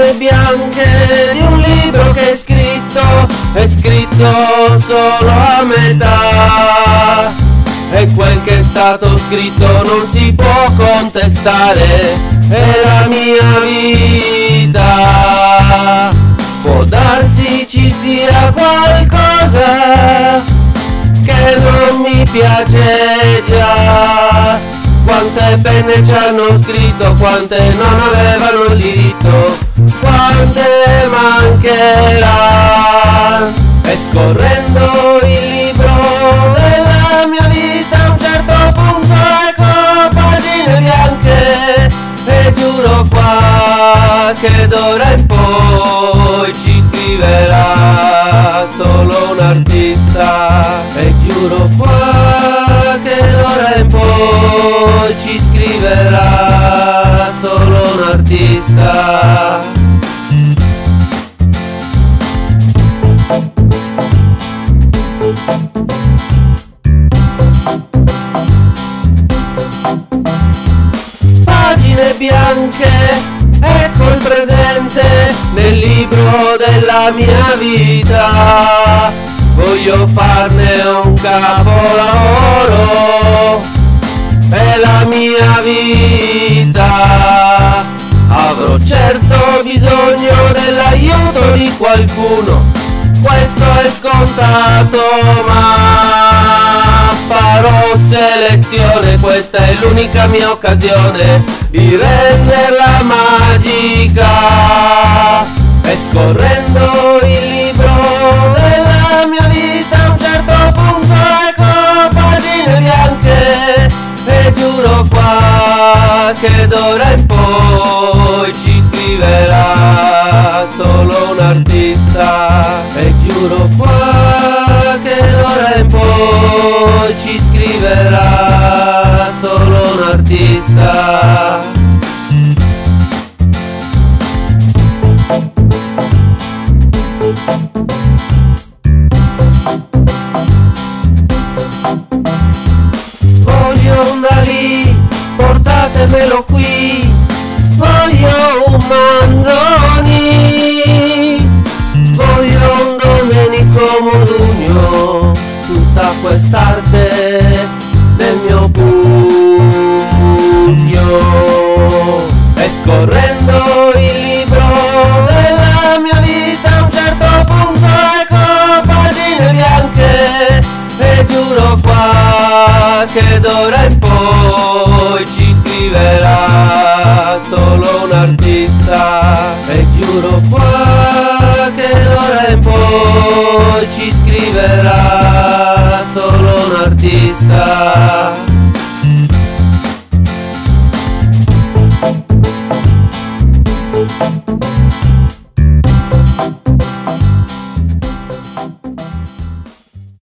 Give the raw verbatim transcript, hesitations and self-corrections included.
Pagine bianche di un libro che è scritto, è scritto solo a metà, e quel che è stato scritto non si può contestare, è la mia vita. Può darsi ci sia qualcosa che non mi piace già, quante penne ci hanno scritto, quante non avevano il diritto, quante mancherà. E scorrendo il libro della mia vita a un certo punto ecco pagine bianche, e giuro qua che d'ora in poi ci scriverà solo un artista, e giuro qua che d'ora in poi ci scriverà solo un artista. Pagine bianche, ecco il presente nel libro della mia vita, voglio farne un capolavoro, è la mia vita. Avrò certo bisogno dell'aiuto di qualcuno, questo è scontato, ma farò selezione, questa è l'unica mia occasione di renderla magica. E scorrendo il libro della mia vita a un certo punto ecco pagine bianche, e giuro qua che d'ora in poi ci scriverà solo un artista, e giuro qua che d'ora in poi ci scriverà solo un artista. Voglio un Dalì, portatemelo qui, voglio un Manzoni, voglio un Domenico Modugno, tutta quest'arte nel mio pugno. E scorrendo il libro della mia vita a un certo punto ecco pagine bianche, e giuro qua che d'ora in poi ci scriverà solo un artista, e giuro qua che d'ora in poi ci scriverà solo un artista.